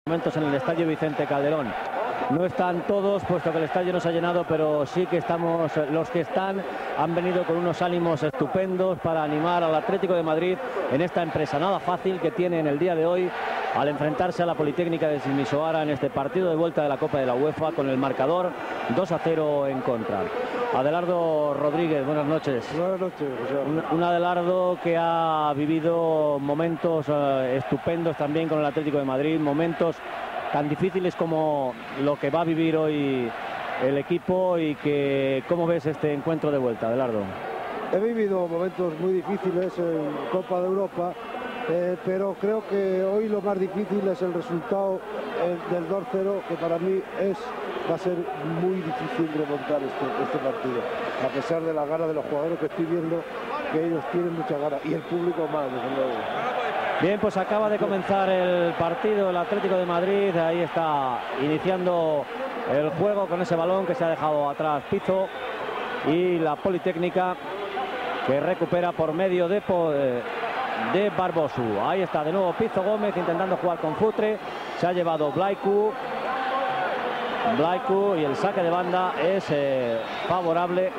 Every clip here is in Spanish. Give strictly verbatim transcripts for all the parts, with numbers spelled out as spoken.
Momentos en el estadio Vicente Calderón. No están todos, puesto que el estadio no se ha llenado, pero sí que estamos, los que están han venido con unos ánimos estupendos para animar al Atlético de Madrid en esta empresa nada fácil que tiene en el día de hoy al enfrentarse a la Politécnica de Timisoara en este partido de vuelta de la Copa de la UEFA con el marcador dos a cero en contra. Adelardo Rodríguez, buenas noches. Buenas noches. Un, un Adelardo que ha vivido momentos uh, estupendos también con el Atlético de Madrid, momentos tan difíciles como lo que va a vivir hoy el equipo, y que ¿cómo ves este encuentro de vuelta, Adelardo? He vivido momentos muy difíciles en Copa de Europa, eh, pero creo que hoy lo más difícil es el resultado eh, del dos cero, que para mí es va a ser muy difícil remontar este, este partido, a pesar de las ganas de los jugadores que estoy viendo, que ellos tienen mucha ganas, y el público más, desde luego. Bien, pues acaba de comenzar el partido, el Atlético de Madrid, ahí está iniciando el juego con ese balón que se ha dejado atrás Pizzo, y la Politécnica que recupera por medio de, de Barbosu. Ahí está de nuevo Pizzo Gómez intentando jugar con Futre, se ha llevado Blaiku, Blaiku y el saque de banda es eh, favorable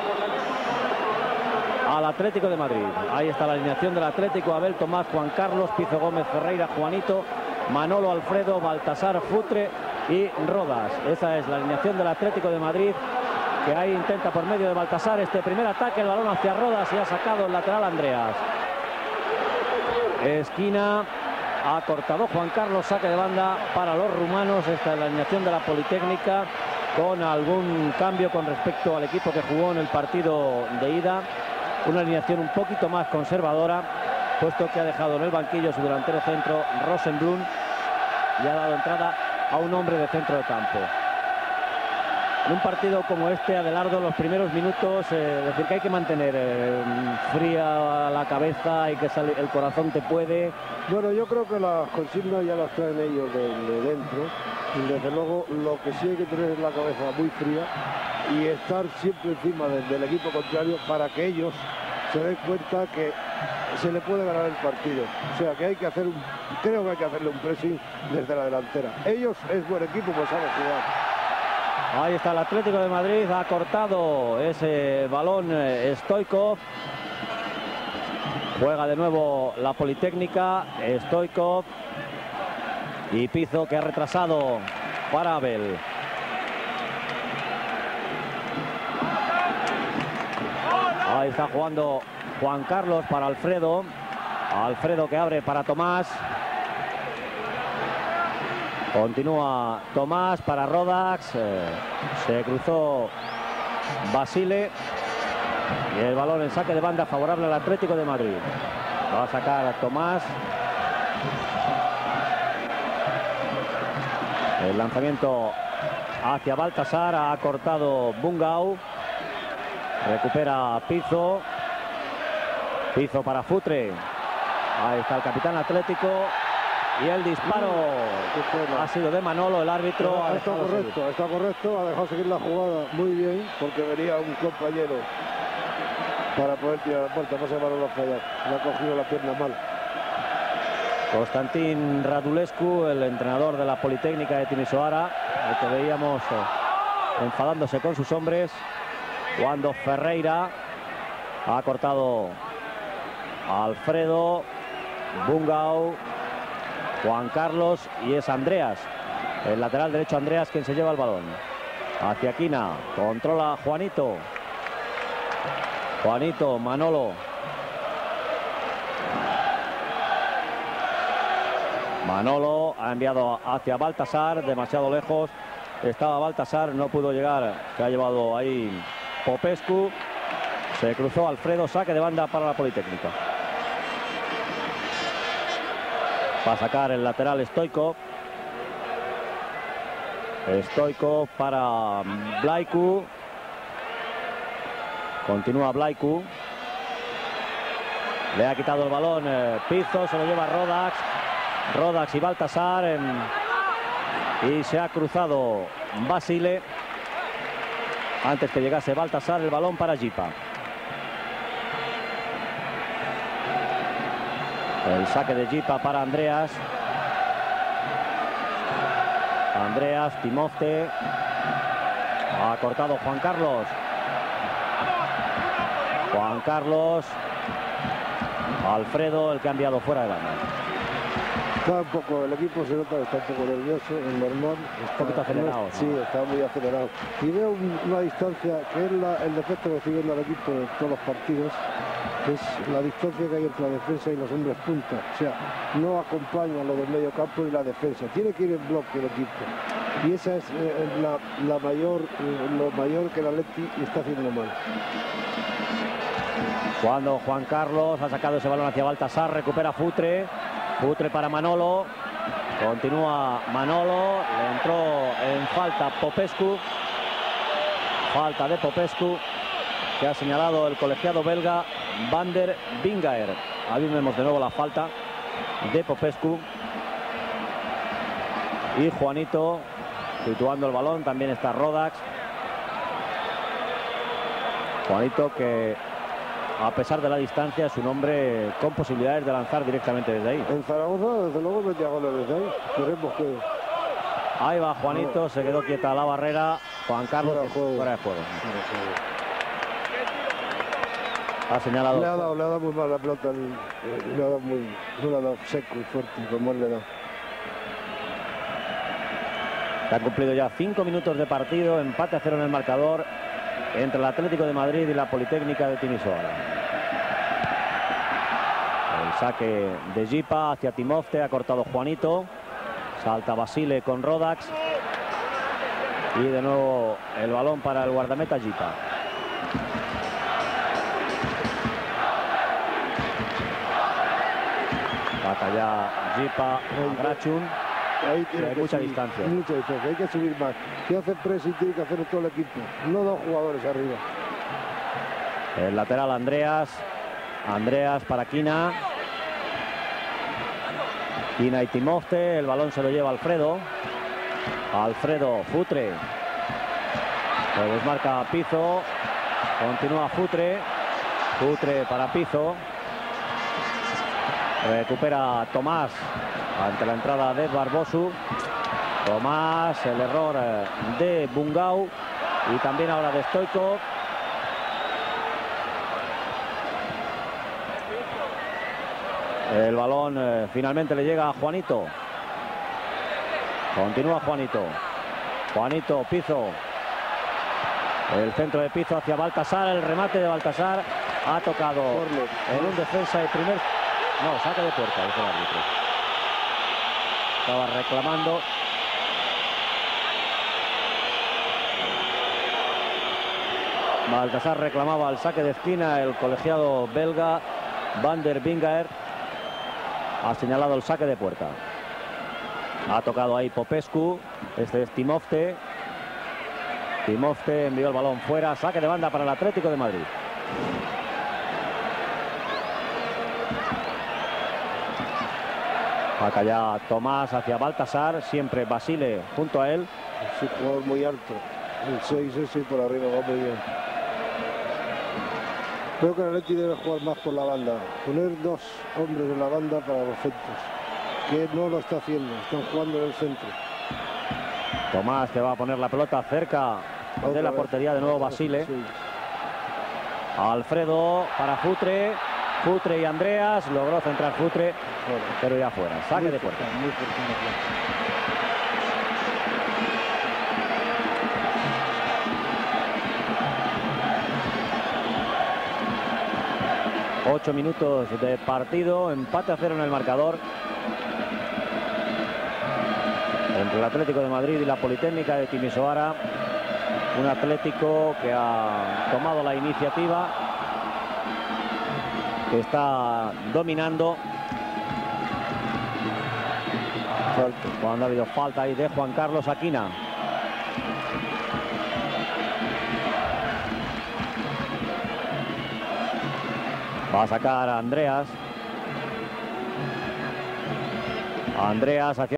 al Atlético de Madrid. Ahí está la alineación del Atlético: Abel, Tomás, Juan Carlos, Pizzo Gómez, Ferreira, Juanito, Manolo, Alfredo, Baltasar, Futre y Rodas. Esa es la alineación del Atlético de Madrid, que ahí intenta por medio de Baltasar este primer ataque, el balón hacia Rodas, y ha sacado el lateral Andreas. Esquina, ha cortado Juan Carlos, saque de banda para los rumanos. Esta es la alineación de la Politécnica, con algún cambio con respecto al equipo que jugó en el partido de ida. Una alineación un poquito más conservadora, puesto que ha dejado en el banquillo su delantero centro Rosenblum y ha dado entrada a un hombre de centro de campo. En un partido como este, Adelardo, los primeros minutos, eh, decir que hay que mantener eh, fría la cabeza y que sale, el corazón te puede. Bueno, yo creo que las consignas ya las traen ellos de, de dentro, y desde luego lo que sí hay que tener es la cabeza muy fría y estar siempre encima de, del equipo contrario, para que ellos se den cuenta que se le puede ganar el partido. O sea, que hay que hacer un, creo que hay que hacerle un pressing desde la delantera. Ellos es buen equipo, pues saben jugar. Ahí está el Atlético de Madrid, ha cortado ese balón eh, Stoichkov. Juega de nuevo la Politécnica, Stoichkov y Pizzo, que ha retrasado para Abel. Ahí está jugando Juan Carlos para Alfredo. Alfredo que abre para Tomás. Continúa Tomás para Rodax. Eh, se cruzó Basile. Y el balón en saque de banda favorable al Atlético de Madrid. Va a sacar a Tomás. El lanzamiento hacia Baltasar. Ha cortado Bungau. Recupera Pizzo. Pizzo para Futre. Ahí está el capitán Atlético. Y el disparo ha sido de Manolo. El árbitro ha ha está correcto, seguir. está correcto. Ha dejado seguir la jugada muy bien, porque venía un compañero para poder tirar la puerta. Pasa Manolo a fallar. Le ha cogido la pierna mal. Constantin Radulescu, el entrenador de la Politécnica de Timisoara, el que veíamos enfadándose con sus hombres, cuando Ferreira ha cortado a Alfredo, Bungau, Juan Carlos, y es Andreas, el lateral derecho Andreas, quien se lleva el balón. Hacia Quina, controla Juanito. Juanito, Manolo. Manolo ha enviado hacia Baltasar, demasiado lejos. Estaba Baltasar, no pudo llegar. Se ha llevado ahí Popescu. Se cruzó Alfredo, saque de banda para la Politécnica. Va a sacar el lateral Stoichkov. Stoichkov para Blaiku. Continúa Blaiku. Le ha quitado el balón eh, Pizzo, se lo lleva Rodax. Rodax y Baltasar. En... Y se ha cruzado Basile. Antes que llegase Baltasar, el balón para Jipa. El saque de Jipa para Andreas. Andreas, Timofte. Ha cortado Juan Carlos. Juan Carlos. Alfredo, el que ha enviado fuera de banda. Está un poco, el equipo se nota que está un poco nervioso, es normal. Está un poquito acelerado, ¿no? Sí, está muy acelerado. Y veo un, una distancia, que es la, el defecto que estoy viendo al equipo en todos los partidos, que es la distancia que hay entre la defensa y los hombres punta. O sea, no acompaña lo del medio campo y la defensa. Tiene que ir en bloque el equipo. Y esa es eh, la, la mayor, eh, lo mayor que el Atleti está haciendo mal. Cuando Juan Carlos ha sacado ese balón hacia Baltasar, recupera Futre. Futre para Manolo. Continúa Manolo. Le entró en falta Popescu. Falta de Popescu, que ha señalado el colegiado belga Van der Bingaer. Ahí vemos de nuevo la falta de Popescu. Y Juanito situando el balón. También está Rodax. Juanito, que a pesar de la distancia es un hombre con posibilidades de lanzar directamente desde ahí. En Zaragoza, desde luego, metía goles desde ahí. Queremos que... Ahí va Juanito, se quedó quieta la barrera. Juan Carlos, fuera de juego. Fuera de juego. Ha señalado. Le ha dado, le ha dado muy mal la pelota. Le ha dado muy, no le ha dado seco y fuerte, como él le da. Se han cumplido ya cinco minutos de partido. Empate a cero en el marcador entre el Atlético de Madrid y la Politécnica de Timisoara. El saque de Jipa hacia Timofte, ha cortado Juanito. Salta Basile con Rodax. Y de nuevo el balón para el guardameta Jipa. Saca ya Jipa, Grachun. Ahí tiene hay que mucha subir, distancia. Mucha distancia, hay que subir más. Si hace pressing tiene que hacer todo el equipo, no dos jugadores arriba. El lateral Andreas. Andreas para Quina. Quina y Timofte. El balón se lo lleva Alfredo. Alfredo, Futre. Se desmarca Pizzo. Continúa Futre. Futre para Pizzo. Recupera Tomás ante la entrada de Barbosu. Tomás, el error de Bungau. Y también ahora de Stoikov. El balón eh, finalmente le llega a Juanito. Continúa Juanito. Juanito, Pizzo. El centro de Pizzo hacia Baltasar. El remate de Baltasar ha tocado en un defensa de primer... No, saque de puerta, dice el árbitro. Estaba reclamando. Baltasar reclamaba el saque de esquina. El colegiado belga Van der Bingaer ha señalado el saque de puerta. Ha tocado ahí Popescu. Este es Timofte. Timofte envió el balón fuera. Saque de banda para el Atlético de Madrid. Acá ya Tomás hacia Baltasar. Siempre Basile junto a él. Es un jugador muy alto. El seis ese por arriba va muy bien. Creo que el Atleti debe jugar más por la banda. Poner dos hombres en la banda para los centros. Que no lo está haciendo. Están jugando en el centro. Tomás, que va a poner la pelota cerca de la portería, de nuevo Basile. Sí. Alfredo para Futre. Futre y Andreas. Logró centrar Futre, bueno, pero ya fuera. Saque de puerta. Muy fuerte. Ocho minutos de partido. Empate a cero en el marcador entre el Atlético de Madrid y la Politécnica de Timisoara. Un Atlético que ha tomado la iniciativa, que está dominando. Cuando ha habido falta ahí de Juan Carlos Aquina. Va a sacar a Andreas. Andreas hacia